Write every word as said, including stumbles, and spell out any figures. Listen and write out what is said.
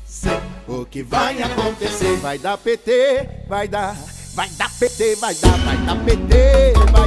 sei o que vai acontecer. Vai dar P T, vai dar, vai dar P T, vai dar, vai dar P T, vai